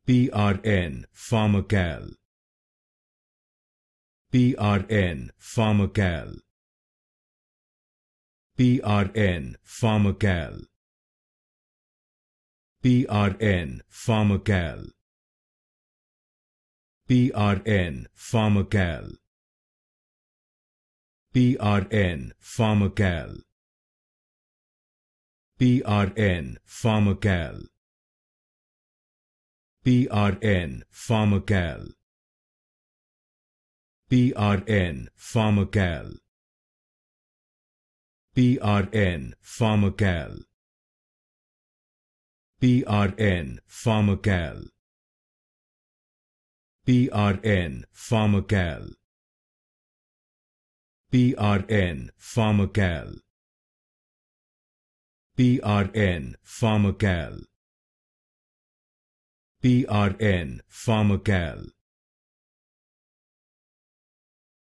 PRN Pharmacal, PRN Pharmacal, PRN Pharmacal, PRN Pharmacal, PRN Pharmacal, PRN Pharmacal, PRN Pharmacal, PRN Pharmacal, PRN Pharmacal, PRN Pharmacal, PRN Pharmacal, PRN Pharmacal, PRN Pharmacal, PRN Pharmacal, PRN Pharmacal,